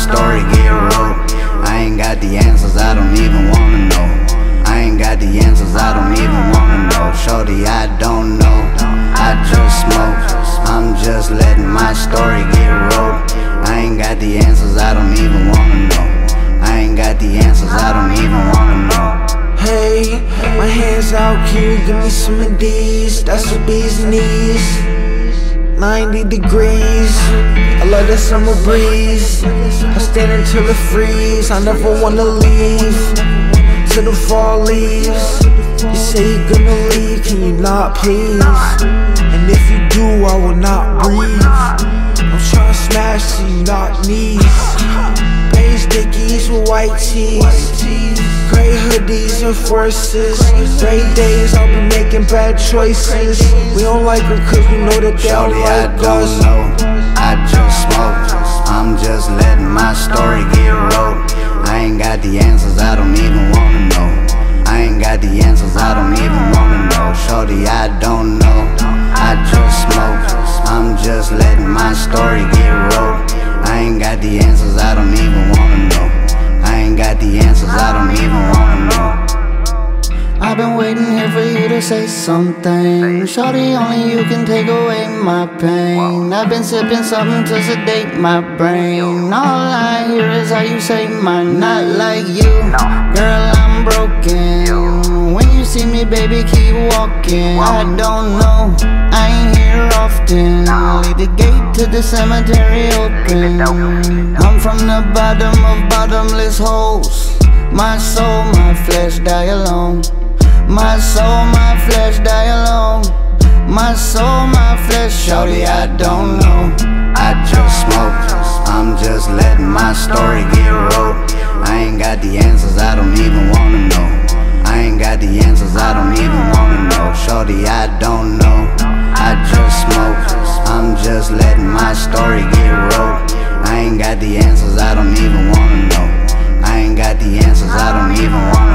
story get wrote. I ain't got the answers, I don't even wanna know. I ain't got the answers, I don't even wanna know. Shorty, I don't know, I just smoke. I'm just letting my story get wrote. I ain't got the answers, I don't even wanna know. I ain't got the answers, I don't even wanna know. Hey, my hands out, can you give me some of these? That's what bees knees. 90 degrees, I love the summer breeze. I stand until it freeze, I never wanna leave till the fall leaves. You say you're gonna leave, can you not please? And if you do, I will not breathe. I'm tryna smash till you knock knees. Beige dickies with white tees, gray hoodies and forces. Gray days, I'll be making bad choices. We don't like them cause we know that they don't Shorty, like I don't us. know, I just smoke. I'm just letting my story get wrote. I ain't got the answers, I don't even wanna know. I ain't got the answers, I don't even wanna know. Shorty, I don't know, I just smoke. I'm just letting my story get wrote. I ain't got the answers, I don't even wanna know. I ain't got the answers, I don't even wanna know. I've been waiting here for you to say something. Shorty, only you can take away my pain. I've been sipping something to sedate my brain. All I hear is how you say my name. Not like you, girl, I'm broken. When you see me, baby, keep walking. I don't know, I ain't here often. Leave the gate to the cemetery open. I'm from the bottom of bottomless holes. My soul, my flesh die alone. My soul, my flesh die alone. My soul, my flesh, shorty, I don't know. I just smoke, I'm just letting my story get wrote. I ain't got the answers, I don't even wanna know. I ain't got the answers, I don't even wanna know. Shorty, I don't know, I just smoke. I'm just letting my story get wrote. I ain't got the answers, I don't even wanna know. I ain't got the answers, I don't even wanna know.